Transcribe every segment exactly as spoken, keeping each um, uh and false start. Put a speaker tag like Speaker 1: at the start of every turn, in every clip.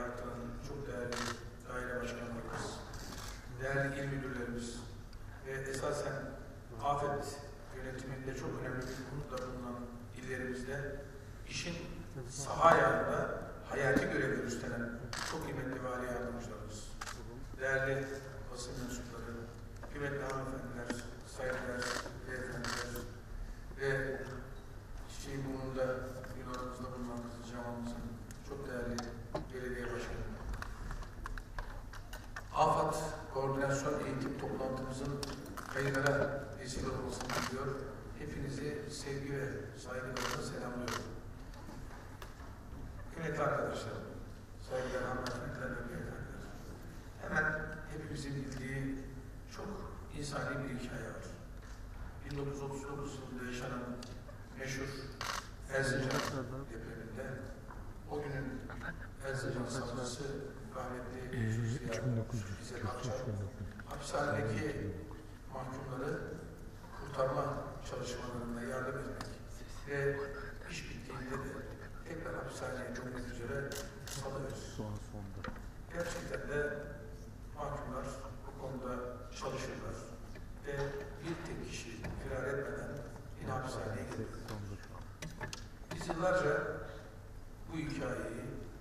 Speaker 1: Hayat'ın çok değerli daire başkanlarımız, değerli il müdürlerimiz ve esasen afet yönetiminde çok önemli bir konuda bulunan illerimizde işin saha ayağında hayati görevi üstlenen çok kıymetli vali yardımcılarımız, değerli basın mensupları, kıymetli hanımefendiler, saygıdeğer beyefendiler ve Çiçeğin burnunda yularımızda bulunan Kızılcahamam'ımızın çok değerli belediye başkanı. AFAD Koordinasyon Eğitim toplantımızın hayırlara vesile olmasını diliyor. Hepinizi sevgi ve saygılarla selamlıyorum. Kıymetli arkadaşlar, saygıdeğer hanımefendiler ve beyefendiler. Hemen hepimizin bildiği çok insani bir hikaye var. bin dokuz yüz otuz dokuz yılında yaşanan meşhur Erzincan depreminde o günün Erzincan savcısı rahmetli Yusuf Ziya hapishanedeki mahkumları kurtarma çalışmalarında yardım etmek ve iş bittiğinde de tekrar hapishaneye dönmek üzere salıyoruz. Gerçekten de mahkumlar bu konuda çalışırlar ve bir tek kişi firar etmeden yine hapishaneye gidiyor. Biz yıllarca bu hikayeyi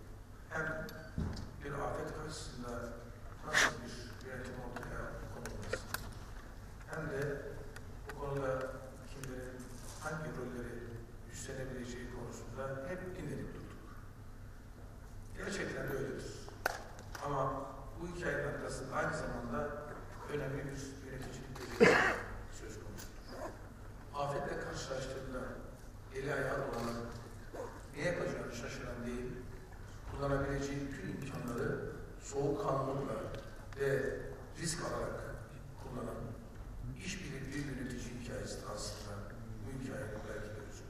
Speaker 1: hem bir afet karşısında nasıl bir yönetim ortaya konulması hem de bu konuda kimlerin hangi rolleri üstlenebileceği konusunda hep dinledik durduk. Gerçekten de öyledir. Ama bu hikayenin arkasında aynı zamanda önemli bir yöneticilik becerisi söz konusudur. Afetle karşılaştığında eli ayağı dolanıp ne yapacağını şaşıran değil, kullanabileceği bütün imkanları soğukkanlılıkla ve risk alarak kullanan işbirlikli bir yönetici hikayesi aslında bu hikayenin belki de özü.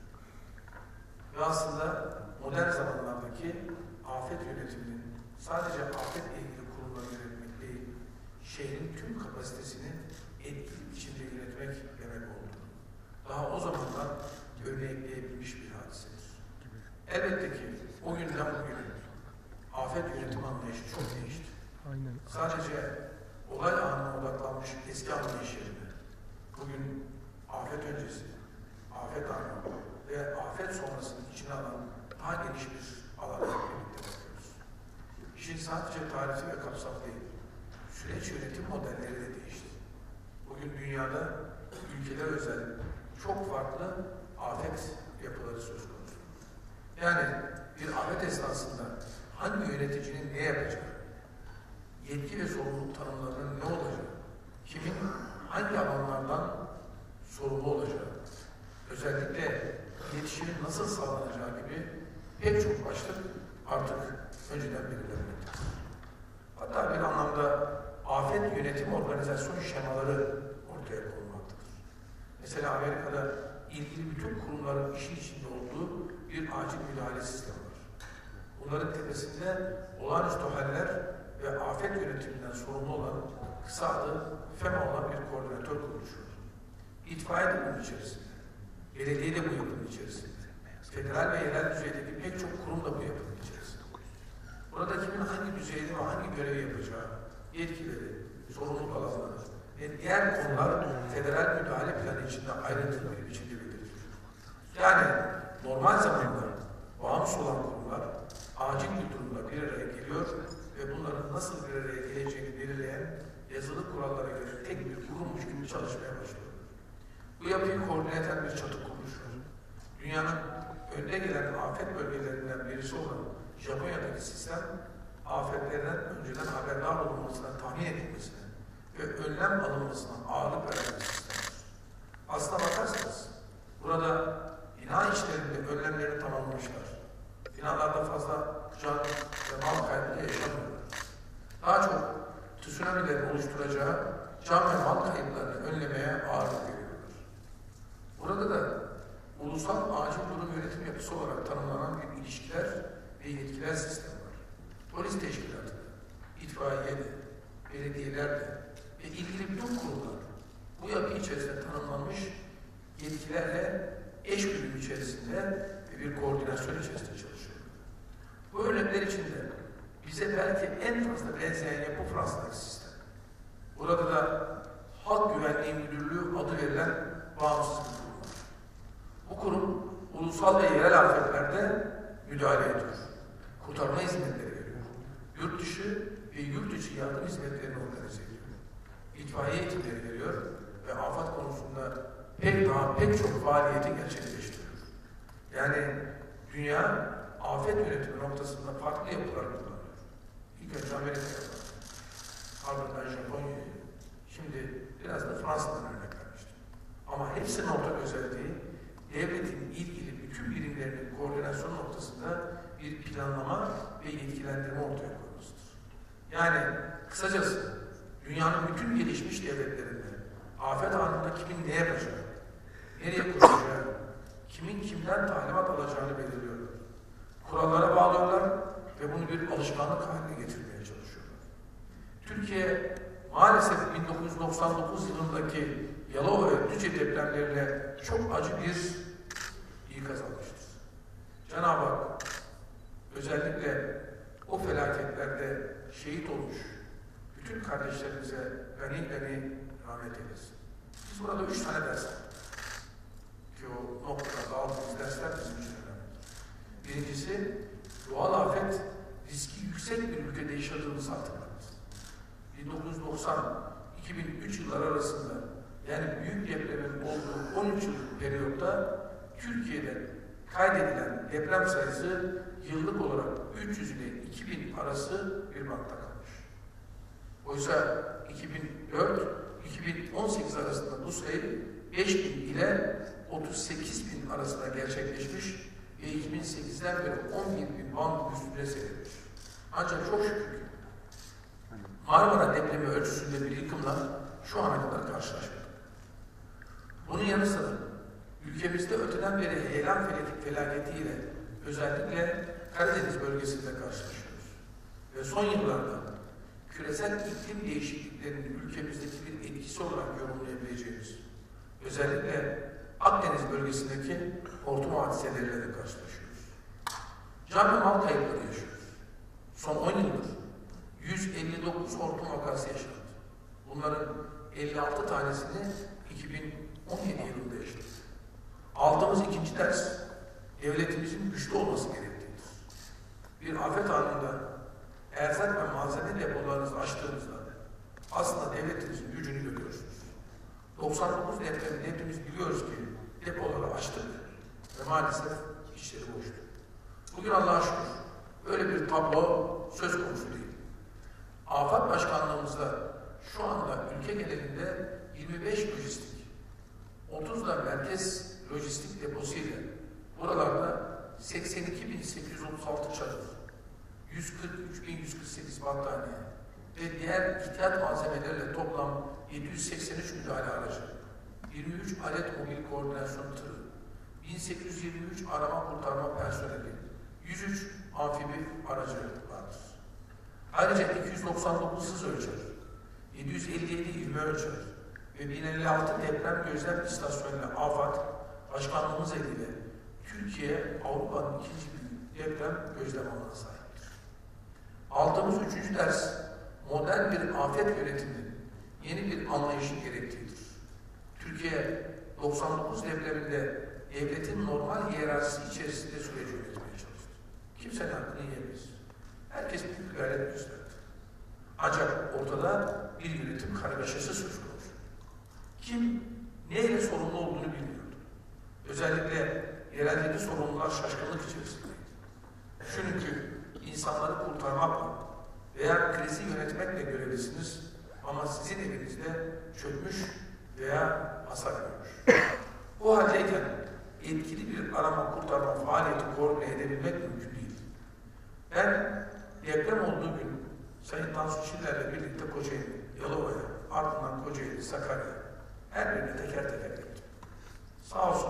Speaker 1: Ve aslında modern zamanlardaki afet yönetiminin sadece afetle ilgili kurumları yönetmek değil, şehrin tüm kapasitesini etkili biçimde yönetmek demek oldu. Daha o zamandan örnekleyebilmiş bir hadisedir. Elbette ki o günden bugüne afet yönetim anlayışı çok değişti. Aynen. Sadece olay anına odaklanmış eski anlayış yerine bugün afet öncesi, afet anı ve afet sonrasını içine alan daha geniş bir alana birlikte bakıyoruz. İşin sadece tarifi ve kapsamı değil, süreç yönetim modelleri de değişti. Bugün dünyada ülkeler özel çok farklı afet yapıları söz konusu. Yani bir afet esnasında hangi yöneticinin ne yapacağı, yetki ve sorumluluk tanımlarının ne olacağı, kimin hangi alanlardan sorumlu olacağı, özellikle iletişimin nasıl sağlanacağı gibi pek çok başlık artık önceden belirlenmektedir. Hatta bir anlamda afet yönetim organizasyon şemaları ortaya konulmaktadır. Mesela Amerika'da ilgili bütün kurumların işin içinde olduğu bir acil müdahale sistemi var. Bunların tepesinde olağanüstü haller ve afet yönetiminden sorumlu olan kısa adı FEMA olan bir koordinatör kuruluşuyor. İtfaiye de bunun içerisinde. Belediye de bu yapının içerisinde. Federal ve yerel düzeydeki pek çok kurum da bu yapının içerisinde. Burada kimin hangi düzeyde ve hangi görevi yapacağı, yetkileri, sorumluluk alanları ve diğer konular federal müdahale planı içinde ayrıntılı bir biçimde belirtilir. Yani normal zamanda bağımsız olan kurumlar acil bir durumda bir araya geliyor ve bunların nasıl bir araya geleceğini belirleyen yazılı kurallara göre tek bir kurummuş gibi çalışmaya başlıyor. Bu yapıyı koordine eden bir çatı kurmuş. Dünyanın önde gelen afet bölgelerinden birisi olan Japonya'daki sistem, afetlerden önceden haberdar olunmasına, tahmin edilmesine ve önlem alınmasına ağırlık veren bir sistemdir. Aslına bakarsanız, burada bina işlerinde önlemlerini tamamlamışlar. Binalarda fazla can ve mal kaybı yaşamıyorlar. Daha çok tsunamilerin oluşturacağı can ve mal kayıplarını önlemeye ağırlık veriyorlar. Burada da ulusal acil durum yönetim yapısı olarak tanımlanan bir ilişkiler ve yetkiler sistemi var. Polis teşkilatı, itfaiye de, belediyeler de ve ilgili bütün kurumlar bu yapı içerisinde tanımlanmış yetkilerle eş güdüm içerisinde ve bir koordinasyon içerisinde çalışıyor. Bu örnekler içinde biz bize belki en fazla benzeyen yapı Fransa'daki sistem. Burada da Halk Güvenliği Müdürlüğü adı verilen bağımsız bir kurum var. Bu kurum ulusal ve yerel afetlerde müdahale ediyor. Kurtarma hizmetleri veriyor. Yurt dışı ve yurt içi yardım hizmetlerini organize ediyor. İtfaiye eğitimleri veriyor ve afet konusunda pek daha pek çok faaliyeti gerçekleştiriyor. Yani dünya afet yönetimi noktasında farklı yapılar kullanıyor. İlk önce Amerika'ya var. Ardından Japonya'ya. Şimdi biraz da Fransa'dan örnek vermiştim. Ama hepsinin ortak özelliği devletin ilgili bütün birimlerinin koordinasyon noktasında bir planlama ve yetkilendirme ortaya koymasıdır. Yani kısacası dünyanın bütün gelişmiş devletlerinde afet anında kimin ne yapacağı, nereye koşacağı, kimin kimden talimat alacağını belirliyorlar. Kurallara bağlıyorlar ve bunu bir alışkanlık haline getirmeye çalışıyorlar. Türkiye maalesef bin dokuz yüz doksan dokuz yılındaki Yalova ve Düzce depremleriyle çok acı bir ikaz almıştır. Cenab-ı Hak özellikle o felaketlerde şehit olmuş bütün kardeşlerimize gani gani rahmet eylesin. Biz burada üç tane ders aldık. Ki o noktada aldığımız dersler bizim için önemli. Birincisi, doğal afet riski yüksek bir ülkede yaşadığımızı hatırlamak. bin dokuz yüz doksan iki bin üç yılları arasında, yani büyük depremin olduğu on üç yıllık periyotta Türkiye'de kaydedilen deprem sayısı yıllık olarak üç yüz ile iki bin arası bir bantta kalmış. Oysa iki bin dört iki bin on sekiz arasında bu sayı beş bin ile otuz sekiz bin arasında gerçekleşmiş ve iki bin sekizden beri on bir bin band üstüne seyretmiş. Ancak çok şükür ki Marmara depremi ölçüsünde bir yıkımla şu ana kadar karşılaşmadık. Bunun yanı sıra ülkemizde öteden beri heyelan felaketiyle özellikle Karadeniz bölgesinde karşılaşıyoruz. Ve son yıllarda küresel iklim değişikliklerinin ülkemizdeki bir etkisi olarak yorumlayabileceğimiz, özellikle Akdeniz bölgesindeki hortum hadiseleriyle de karşılaşıyoruz. Can ve mal kayıpları yaşıyoruz. Son on yıldır yüz elli dokuz hortum vakası yaşandı. Bunların elli altı tanesini iki bin on yedi yılında yaşadık. Aldığımız ikinci ders, devletimizin güçlü olması gerektiğidir. Bir afet anında erzak ve malzeme depolarınızı açtığınızda aslında devletimizin gücünü görüyorsunuz. doksan dokuz depreminde hepimiz biliyoruz ki depoları açtık ve maalesef işleri boştu. Bugün Allah'a şükür öyle bir tablo söz konusu değil. Afet Başkanlığımızda şu anda ülke genelinde yirmi beş lojistik, otuz da merkez lojistik deposu ile buralarda seksen iki bin sekiz yüz otuz altı çadır, yüz kırk üç bin yüz kırk sekiz battaniye ve diğer ihtiyat malzemeleriyle toplam yedi yüz seksen üç müdahale aracı, yirmi üç adet mobil koordinasyon tırı, bin sekiz yüz yirmi üç arama kurtarma personeli, yüz üç amfibi aracı vardır. Ayrıca iki yüz doksan dokuz hız ölçer, yedi yüz elli yedi ivme ölçer ve bin elli altı deprem gözlem istasyonuyla AFAD Başkanlığımız eliyle Türkiye Avrupa'nın ikinci büyük deprem gözlem alanına sahiptir. Aldığımız üçüncü ders, modern bir afet yönetiminin yeni bir anlayışın gerektiğidir. Türkiye doksan dokuz depreminde devletin normal hiyerarşisi içerisinde süreci yönetmeye çalıştı. Kimsenin hakkını yiyemeyiz. Herkes büyük bir gayret gösterdi. Ancak ortada bir yönetim kargaşası söz konusu. Kim neyle sorumlu olduğunu bilmiyordu. Özellikle yereldeki sorumlular şaşkınlık içerisindeydi. Çünkü insanları kurtarmakla veya krizi yönetmekle görevlisiniz ama sizin evinizde çökmüş veya hasar görmüş. Bu haldeyken etkili bir arama kurtarma faaliyeti koordine edebilmek mümkün değil. Ben deprem olduğu gün Sayın Tansu Çiller'le birlikte Kocaeli, Yalova'ya, ardından Kocaeli, Sakarya, her birine teker teker gittim. Sağ olsun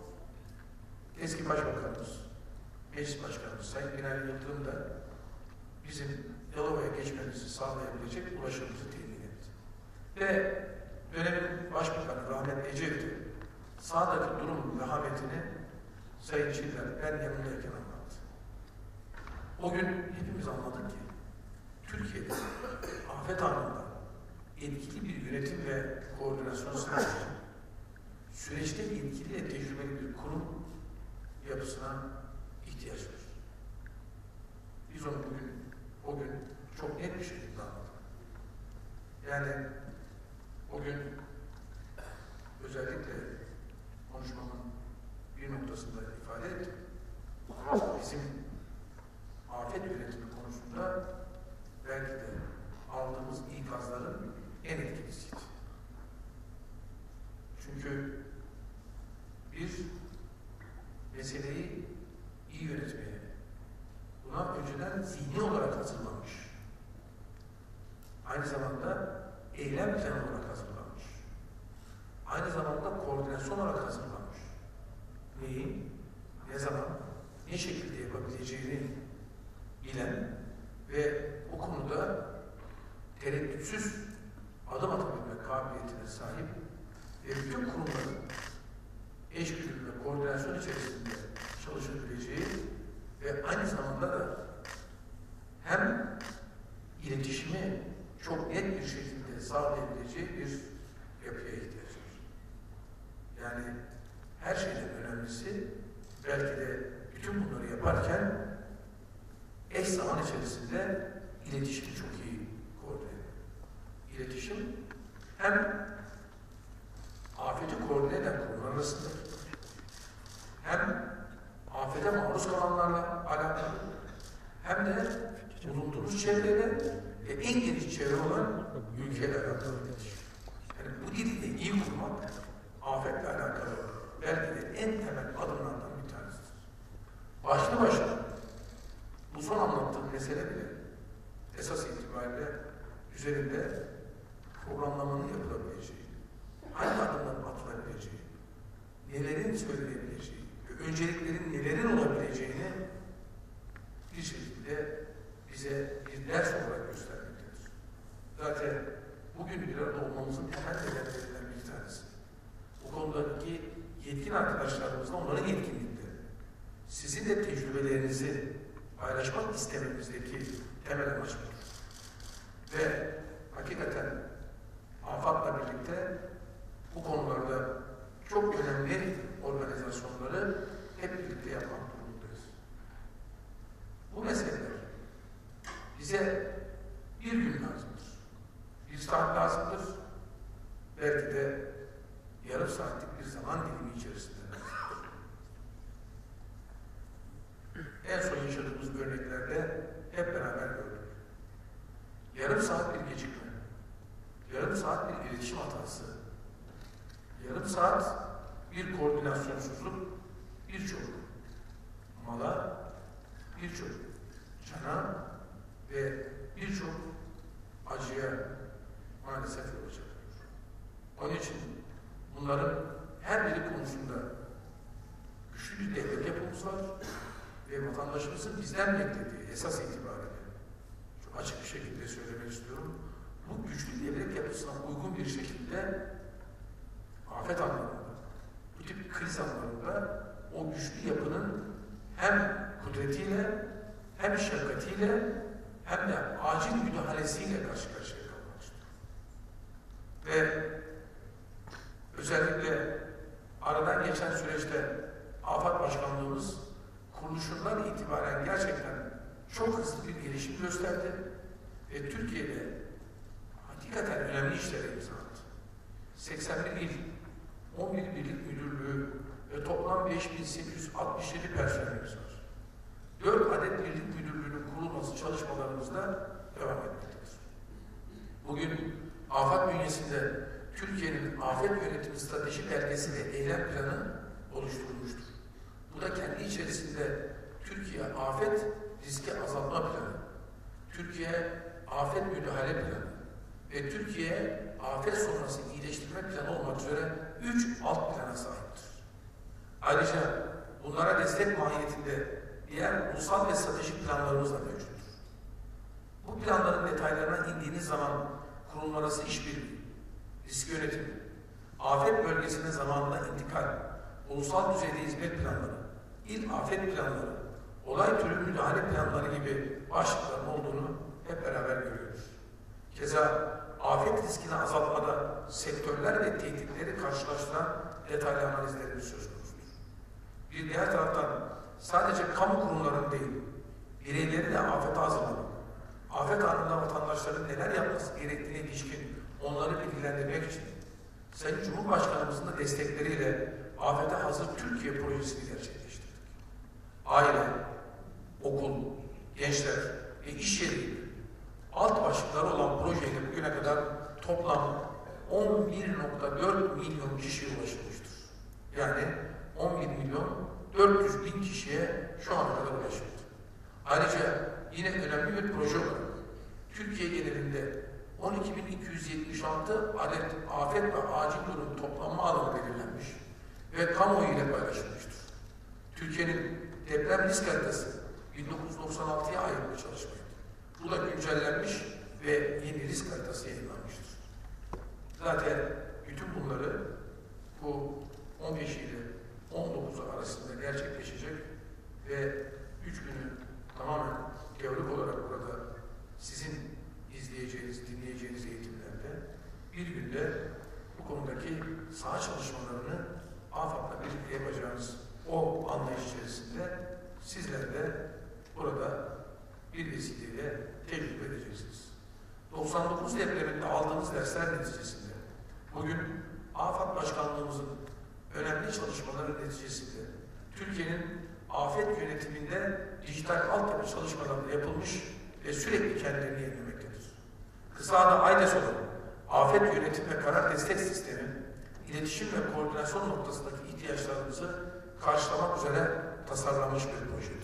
Speaker 1: eski Başbakanımız, Meclis Başkanımız Sayın Binali Yıldırım da bizim Yalova'ya geçmemizi sağlayabilecek ulaşımımızı temin etti. Ve dönemin Başbakanı rahmetli Ecevit'i sahadaki durum vehametini Sayın Çiller ben yanındayken anlattı. O gün hepimiz anladık ki Türkiye'de afet anında etkili bir yönetim ve koordinasyon sağlayacak, süreçte etkili ve tecrübeli bir kurum yapısına ihtiyaç var. Biz onu bugün, o gün çok net bir şekilde anladık. Yani o gün özellikle konuşmamın bir noktasında ifade ettim. Bizim afet yönetimi konusunda belki de aldığımız ikazların en etkilisiydi. Çünkü bir meseleyi iyi yönetmeye, buna önceden zihni olarak hazırlanmış, aynı zamanda eylem planı olarak hazırlanmış, aynı zamanda koordinasyon olarak hazırlanmış. Neyi, ne zaman, ne şekilde yapabileceğini bilen ve bu konuda tereddütsüz adım atabilme kabiliyetine sahip ve bütün kurumların eşgüdümlü ve koordinasyon içerisinde çalışabileceği ve aynı zamanda da hem iletişimi çok net bir şekilde sağlayabileceği bir yapıya ihtiyaç var. Yani her şeyden önemlisi belki de bütün bunları yaparken eş zaman içerisinde iletişimi çok iyi koordine ediyor. İletişim hem afeti koordine eden kurumlar arasındadır, hem afete maruz kalanlarla alakalı, hem de bulunduğumuz çevreyle ve en geniş çevre olan ülkeyle alakalı iletişim. Yani bu dili de iyi kurmak afetle alakalı belki de en temel adımlardan bir tanesidir. Başlı başına bu son anlattığım mesele bile esas itibariyle üzerinde programlamanın yapılabileceği, hangi adımların atılabileceği, nelerin söyleyebileceği ve önceliklerin nelerin olabileceğini bir şekilde bize bir ders olarak göstermektedir. Zaten bugün bir arada olmamızın temel nedenlerinden bir tanesi. Bu konudaki yetkin arkadaşlarımızla onların yetkinlikleri, sizin de tecrübelerinizi paylaşmak istememizdeki temel amaç budur. Ve hakikaten AFAD'la birlikte bu konularda çok önemli organizasyonları hep birlikte yapmak durumundayız. Bu meseleler bize bir gün lazımdır, bir saat lazımdır, belki de yarım saatlik bir zaman dilimi içerisinde lazımdır. En son yaşadığımız örneklerde hep beraber gördük. Yarım saat bir gecikme, yarım saat bir iletişim hatası, yarım saat bir koordinasyonsuzluk, birçok mala, birçok cana ve birçok acıya maalesef yol açıyor. Onun için bunların her biri konusunda güçlü bir devlet yapımız var ve vatandaşımızın bizden beklediği esas itibariyle çok açık bir şekilde söylemek istiyorum. Bu güçlü devlet yapısına uygun bir şekilde afet anlarında, bu tip kriz anlarında o güçlü yapının hem kudretiyle, hem şefkatiyle, hem de acil müdahalesiyle karşı karşıya kalmıştır. Ve özellikle aradan geçen süreçte AFAD Başkanlığımız kuruluşundan itibaren gerçekten çok hızlı bir gelişim gösterdi ve Türkiye'de hakikaten önemli işlere imza attı. seksen bir il, on bir birlik müdürlüğü ve toplam beş bin sekiz yüz altmış yedi personelimiz var. dört adet birlik müdürlüğünün kurulması çalışmalarımızda devam etmektedir. Bugün AFAD bünyesinde Türkiye'nin afet yönetimi strateji belgesi ve eylem planı oluşturulmuştur. Bu da kendi içerisinde Türkiye afet riski azaltma planı, Türkiye afet müdahale planı ve Türkiye afet sonrası iyileştirme planı olmak üzere üç alt plana sahiptir. Ayrıca bunlara destek mahiyetinde diğer ulusal ve stratejik planlarımız da mevcuttur. Bu planların detaylarına indiğiniz zaman kurum arası işbirliği, risk yönetimi, afet bölgesine zamanında intikal, ulusal düzeyde hizmet planları, il afet planları, olay türü müdahale planları gibi başlıkların olduğunu hep beraber görüyoruz. Keza afet riskini azaltmada sektörler ve tehditleri karşılaştıran detaylı analizlerimiz söz konusudur. Bir diğer taraftan sadece kamu kurumlarının değil, bireyleri de afete hazırlamak, afet anında vatandaşların neler yapması gerektiğine ilişkin onları bilgilendirmek için Sayın Cumhurbaşkanımızın da destekleriyle Afete Hazır Türkiye projesini gerçekleştirdik. Aile, okul, gençler ve iş yeri alt başlıkları olan projeyle bugüne kadar toplam on bir nokta dört milyon kişiye ulaşılmıştır. Yani on bir milyon dört yüz bin kişiye şu ana kadar ulaşıldı. Ayrıca yine önemli bir proje olarak Türkiye genelinde on iki bin iki yüz yetmiş altı adet afet ve acil durum toplanma alanı belirlenmiş ve kamuoyu ile paylaşılmıştır. Türkiye'nin deprem risk haritası bin dokuz yüz doksan altıya ait bir çalışmaydı. Bu da güncellenmiş ve yeni risk haritası yayınlanmıştır. Zaten bütün bunları bu on beş ile on dokuzu arasında gerçekleşecek ve üç günü tamamen teorik olarak burada sizin izleyeceğiniz, dinleyeceğiniz eğitimlerde bir günde bu konudaki saha çalışmalarını AFAD'la birlikte yapacağınız o anlayış içerisinde sizler de burada bir vesileyle tecrübe edeceksiniz. doksan dokuz depreminde aldığımız dersler neticesinde bugün AFAD Başkanlığımızın önemli çalışmaları neticesinde Türkiye'nin afet yönetiminde dijital altyapı çalışmaları yapılmış ve sürekli kendilerini yenilemektedir. Kısa adı AYDES olan Afet Yönetim ve Karar Destek Sistemi, iletişim ve koordinasyon noktasındaki ihtiyaçlarımızı karşılamak üzere tasarlanmış bir projedir.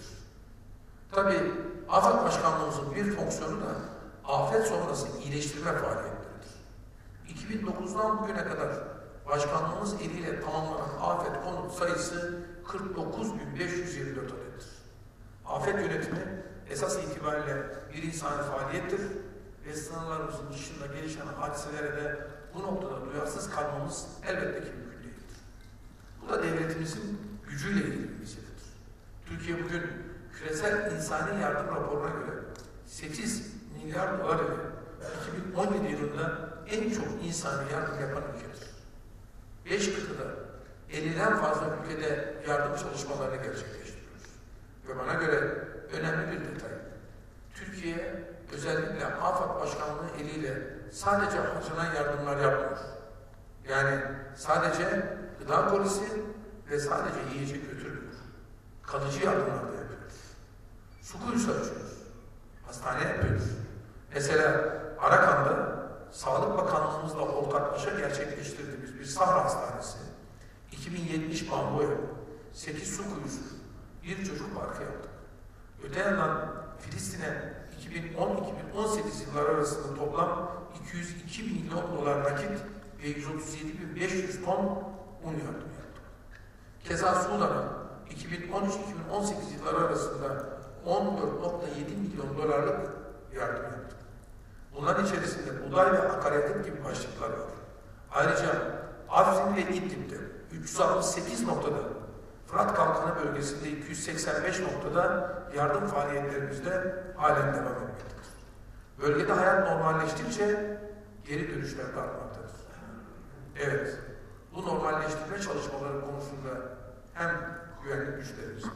Speaker 1: Tabii AFAD Başkanlığımızın bir fonksiyonu da afet sonrası iyileştirme faaliyetleridir. iki bin dokuzdan bugüne kadar Başkanlığımız eliyle tamamlanan afet konut sayısı kırk dokuz bin beş yüz yirmi dört adettir. Afet yönetimi esas itibariyle bir insani faaliyettir ve sınırlarımızın dışında gelişen hadiselere de bu noktada duyarsız kalmamız elbette ki mümkün değildir. Bu da devletimizin gücüyle ilgili bir meseledir. Türkiye bugün küresel insani yardım raporuna göre sekiz milyar dolar ile iki bin on yedi yılında en çok insani yardım yapan ülkedir. Beş kıtada elliden fazla ülkede yardım çalışmalarını gerçekleştiriyoruz. Ve bana göre önemli bir detay. Türkiye özellikle AFAD Başkanlığı eliyle sadece harcanan yardımlar yapmıyor. Yani sadece gıda polisi ve sadece yiyecek götürmüyor. Kalıcı yardımlar da yapıyoruz. Su kuyusu açıyoruz. Hastane yapıyoruz. Mesela Arakan'da Sağlık Bakanlığımızla ortaklaşa gerçekleştirdiğimiz bir Sahra Hastanesi, iki bin yetmiş bambu ev, sekiz su kuyusu, bir çocuk parkı yaptık. Öte yandan Filistin'e iki bin on iki bin on sekiz yılları arasında toplam iki yüz iki milyon dolar nakit ve yüz otuz yedi bin beş yüz ton un yardım yaptık. Keza Sudan'a iki bin on üç iki bin on sekiz yılları arasında on dört nokta yedi milyon dolarlık yardım yaptık. Bunların içerisinde buğday ve akaryakıt gibi başlıklar var. Ayrıca Afrin ve İdlib'de üç yüz altmış sekiz noktada, Fırat Kalkanı bölgesinde iki yüz seksen beş noktada yardım faaliyetlerimizde halen devam etmektedir. Bölgede hayat normalleştikçe geri dönüşler de artmaktadır. Evet, bu normalleştirme çalışmaları konusunda hem güvenlik güçlerimizin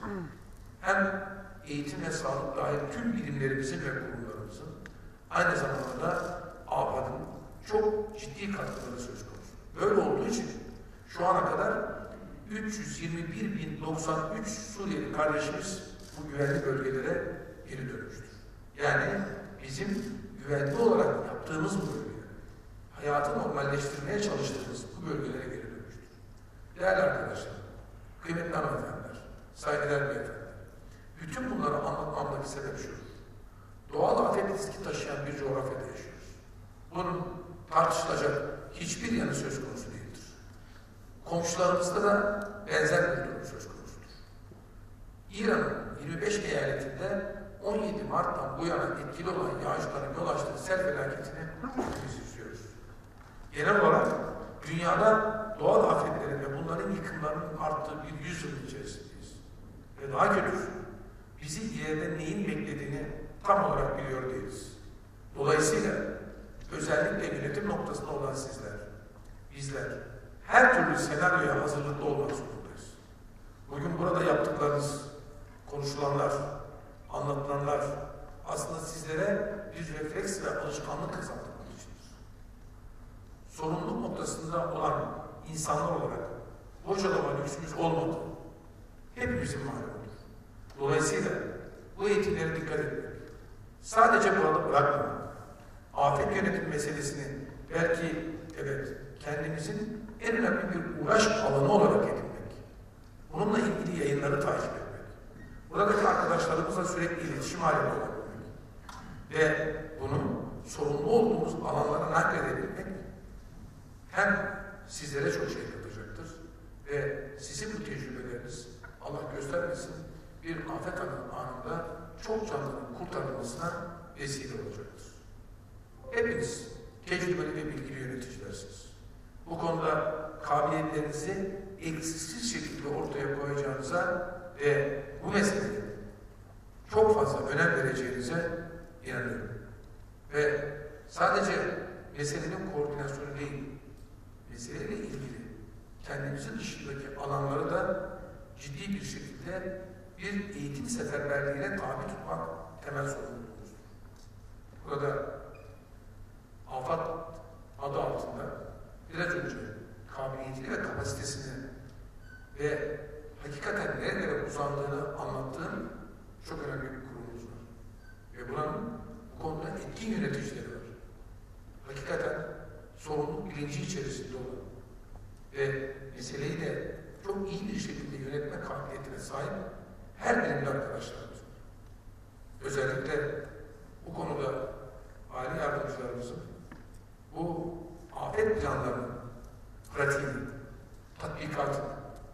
Speaker 1: hem eğitim ve sağlık dahil tüm birimlerimizin ve kurumlarımızın aynı zamanda da AFAD'ın çok ciddi katkıları söz konusu. Böyle olduğu için şu ana kadar üç yüz yirmi bir bin doksan üç Suriyeli kardeşimiz bu güvenli bölgelere geri dönmüştür. Yani bizim güvenli olarak yaptığımız bu bölgeler, hayatı normalleştirmeye çalıştığımız bu bölgelere geri dönmüştür. Değerli arkadaşlar, kıymetli hanımefendiler, saygıdeğer beyefendiler, bütün bunları anlatmamdaki sebep şu: doğal afet riski taşıyan bir coğrafyada yaşıyoruz. Bunun tartışılacak hiçbir yanı söz konusu değildir. Komşularımızda da benzer bir durum söz konusudur. İran'ın yirmi beş eyaletinde on yedi Mart'tan bu yana etkili olan yağışların yol açtığı sel felaketini biz izliyoruz. Genel olarak dünyada doğal afetlerin ve bunların yıkımlarının arttığı bir yüzyıl içerisindeyiz. Ve daha kötüsü, bizi ileride neyin beklediğini tam olarak biliyor değiliz. Dolayısıyla özellikle yönetim noktasında olan sizler, bizler her türlü senaryoya hazırlıklı olmak zorundayız. Bugün burada yaptıklarınız, konuşulanlar, anlatılanlar aslında sizlere bir refleks ve alışkanlık kazandırmak içindir. Sorumluluk noktasında olan insanlar olarak bocalama lüksümüz olmadı. Hepimizin malumudur. Dolayısıyla bu eğitimlere dikkat etmek, sadece burada bırakmamak, afet yönetim meselesini belki evet kendimizin en önemli bir uğraş alanı olarak edinmek, bununla ilgili yayınları takip etmek, buradaki arkadaşlarımızla sürekli iletişim halinde olabilmek ve bunu sorumlu olduğumuz alanlara nakledebilmek hem sizlere çok şey katacaktır ve sizin bu tecrübeleriniz Allah göstermesin bir afet anında çok canlının kurtarılmasına vesile olacaktır. Hepiniz tecrübeli ve bilgili yöneticilersiniz. Bu konuda kabiliyetlerinizi eksiksiz şekilde ortaya koyacağınıza ve bu meseleye çok fazla önem vereceğinize inanıyorum. Ve sadece meselenin koordinasyonu değil, meseleyle ilgili kendimizin dışındaki alanları da ciddi bir şekilde bir eğitim seferberliğine tabi tutmak temel sorumluluğumuzdur. Burada afet adı altında biraz önce kabiliyetini ve kapasitesini ve hakikaten nerelere uzandığını anlattığım çok önemli bir kurumumuz var. Ve buranın bu konuda etkin yöneticileri var. Hakikaten sorumluluk bilinci içerisinde olan ve meseleyi de çok iyi bir şekilde yönetme kabiliyetine sahip her birimde arkadaşlarımız var. Özellikle bu konuda vali yardımcılarımızın bu afet planlarının pratiğini, tatbikatını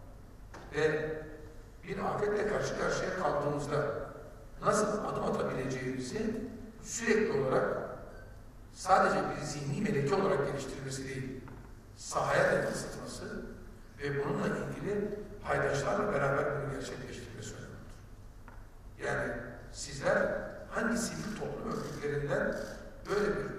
Speaker 1: ve bir afetle karşı karşıya kaldığımızda nasıl adım atabileceğimizi sürekli olarak sadece bir zihni meleki olarak geliştirmesi değil, sahaya da yansıtması ve bununla ilgili paydaşlarla beraber bunu gerçekleştirmesi önemlidir. Yani sizler hangi sivil toplum örgütlerinden böyle bir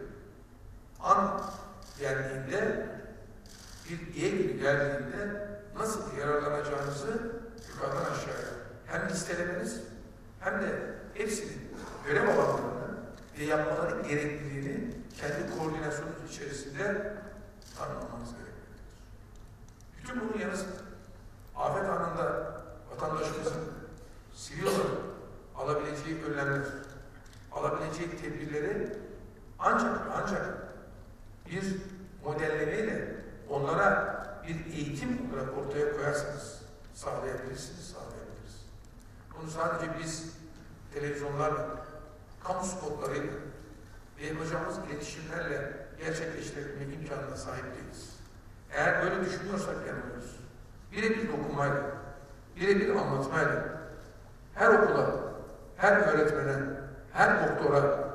Speaker 1: an geldiğinde, bir diye gibi geldiğinde nasıl yararlanacağınızı yukarıdan aşağıya hem listelemeniz hem de hepsinin görev alanlarını ve yapmaları gerekliliğini kendi koordinasyonunuz içerisinde tanımlamanız gerekmektedir. Bütün bunun yanı sıra afet anında vatandaşımızın sivil olarak alabileceği önlemler, alabileceği tedbirleri ancak ancak bir modellemeyle onlara bir eğitim olarak ortaya koyarsanız sağlayabilirsiniz, sağlayabiliriz. Bunu sadece biz televizyonlarla, kamu spotlarıyla ve yapacağımız iletişimlerle gerçekleştirebilme imkanına sahip değiliz. Eğer böyle düşünüyorsak yanılıyoruz. Birebir dokunmayla, birebir anlatmayla, her okula, her öğretmene, her doktora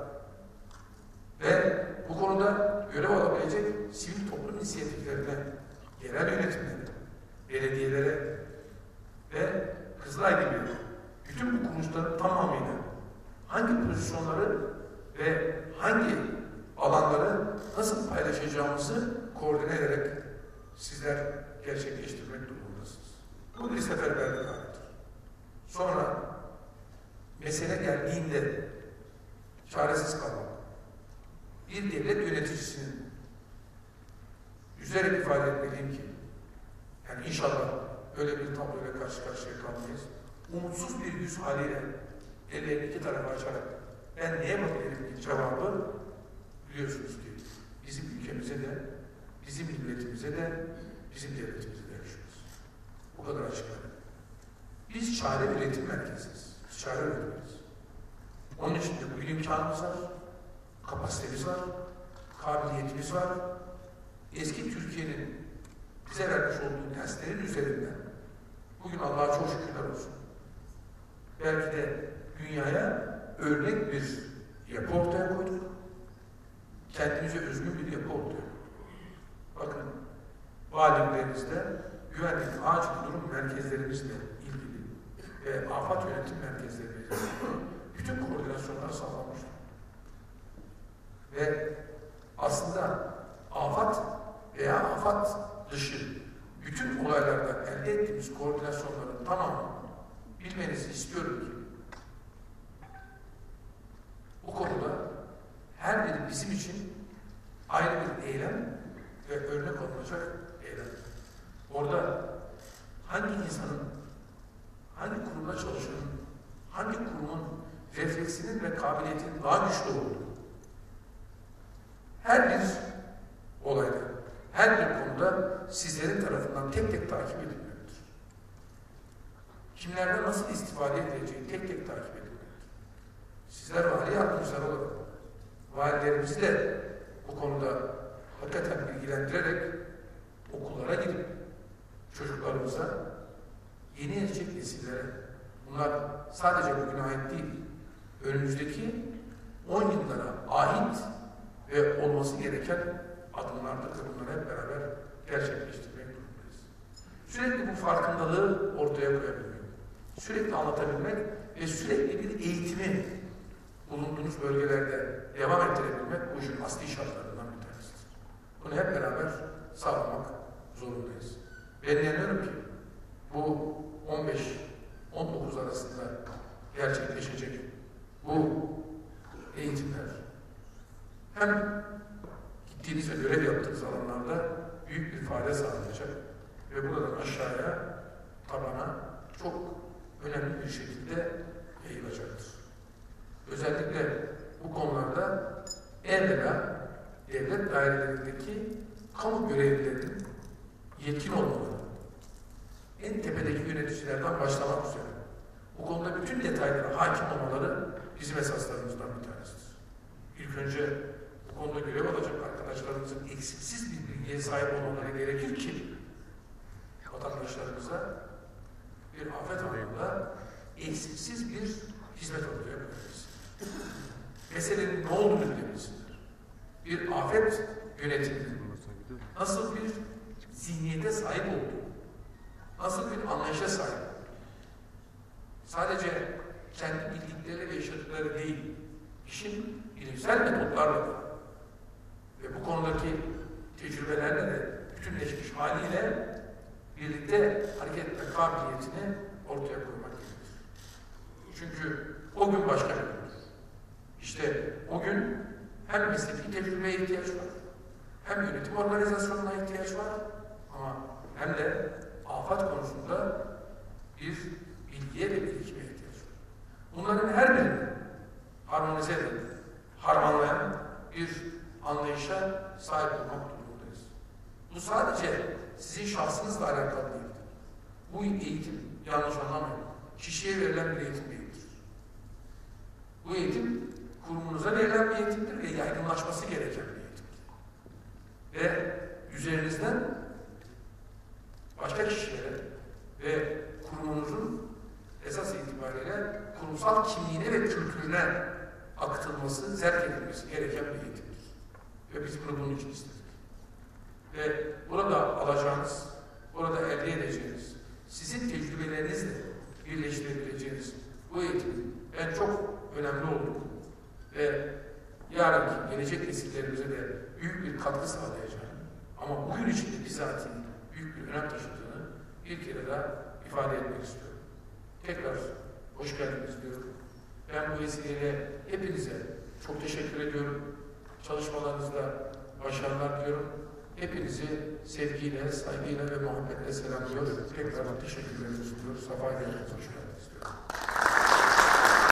Speaker 1: ve bu konuda görev alabilecek sivil toplum inisiyatiflerine, yerel yönetimlere, belediyelere ve Kızılay gibi bütün bu kuruluşların tamamıyla hangi pozisyonları ve hangi alanları nasıl paylaşacağımızı koordine ederek sizler gerçekleştirmek durumundasınız. Bu bir seferberlik halidir. Sonra mesele geldiğinde çaresiz kalmak. Bir devlet yöneticisinin üzerine ifade etmeliyim ki yani inşallah öyle bir tabloyla karşı karşıya kalmayız. Umutsuz bir yüz haliyle ellerini iki tarafa açarak ben neye bakabilirim cevabı biliyorsunuz ki bizim ülkemize de, bizim milletimize de, bizim devletimize de yaşıyoruz. Bu kadar açık. Biz çare üretim merkeziyiz. Biz çare üretimiz. Onun için de bugün imkanımız var, kapasitemiz var, kabiliyetimiz var. Eski Türkiye'nin bize vermiş olduğu derslerin üzerinden bugün Allah'a çok şükürler olsun. Belki de dünyaya örnek bir yapı ortaya koyduk. Kendimize özgün bir yapı ortaya koyduk. Bakın, valiliklerinizde güvenlik acil durum merkezlerimizle ilgili ve afet yönetim merkezlerimizle bütün koordinasyonlar sağlanmıştır. ve aslında afat veya afat dışı bütün olaylarda elde ettiğimiz koordinasyonların tamamını bilmenizi istiyorum ki bu konuda her biri bizim için ayrı bir eylem ve örnek olacak eylem. Orada hangi insanın, hangi kurumda çalışanın, hangi kurumun refleksinin ve kabiliyetinin daha güçlü olduğu, her bir olayda, her bir konuda sizlerin tarafından tek tek takip edilmektedir. Kimlerden nasıl istifade edileceği tek tek takip edilmektedir. Sizler vali yardımcılar olarak valilerimizi de bu konuda hakikaten bilgilendirerek okullara girip çocuklarımıza yeni yetecek nesillere, bunlar sadece bugüne ait değil, önümüzdeki on yıllara ait ve olması gereken adımlardır ve bunları hep beraber gerçekleştirmek durumundayız. Sürekli bu farkındalığı ortaya koyabilmek, sürekli anlatabilmek ve sürekli bir eğitimi bulunduğunuz bölgelerde devam ettirebilmek bu işin asli şartlarından bir tanesidir. Bunu hep beraber sağlamak zorundayız. Ben inanıyorum ki bu on beş on dokuz arasında gerçekleşecek bu eğitimler hem gittiğiniz ve görev yaptığınız alanlarda büyük bir fayda sağlayacak ve buradan aşağıya, tabana çok önemli bir şekilde yayılacaktır. Özellikle bu konularda evvela devlet dairelerindeki kamu görevlilerinin yetkin olmaları, en tepedeki yöneticilerden başlamak üzere bu konuda bütün detaylara hakim olmaları bizim esaslarımızdan bir tanesidir. İlk önce bu konuda görev alacak arkadaşlarımızın eksiksiz bir bilgiye sahip olmaları gerekir ki vatandaşlarımıza bir afet anında eksiksiz bir hizmet ortaya koyabilsin. Meselenin ne olduğunu bilebilsinler. Bir afet yönetiminin nasıl bir zihniyete sahip olduğu, nasıl bir anlayışa sahip olduğu, sadece kendi bildikleri ve yaşadıkları değil, işin bilimsel metotlarla da ve bu konudaki tecrübelerle de bütünleşmiş haliyle birlikte hareket etme kabiliyetini ortaya koymak gerekir. Çünkü o gün başka bir gündür. İşte o gün hem mesleki tecrübeye ihtiyaç var, hem yönetim organizasyonuna ihtiyaç var ama hem de afet konusunda bir bilgiye ve birikime ihtiyaç var. Bunların her birini harmonize eden, harmanlayan bir anlayışa sahip olmak durumundayız. Bu sadece sizin şahsınızla alakalı değildir. Bu eğitim, yanlış anlamayın, kişiye verilen bir eğitim değildir. Bu eğitim, kurumunuza verilen bir eğitimdir ve yaygınlaşması gereken bir eğitimdir. Ve üzerinizden başka kişilere ve kurumunuzun esas itibariyle kurumsal kimliğine ve kültürüne akıtılması, zerk edilmesi gereken bir eğitimdir. Ve biz bunu bunun için istedik. Ve burada alacağınız, burada elde edeceğiniz, sizin tecrübelerinizle birleştirebileceğiniz bu eğitimin ben çok önemli olduğunu ve yarınki gelecek nesillerimize de büyük bir katkı sağlayacağını ama bugün içinde bizatihi büyük bir önem taşıdığını bir kere daha ifade etmek istiyorum. Tekrar hoş geldiniz diyorum. Ben bu vesileyle hepinize çok teşekkür ediyorum. Çalışmalarınızda başarılar diliyorum. Hepinizi sevgiyle, saygıyla ve muhabbetle selamlıyoruz. Tekrar teşekkürlerimi sunuyoruz. Safa geldiniz. Hoş geldiniz.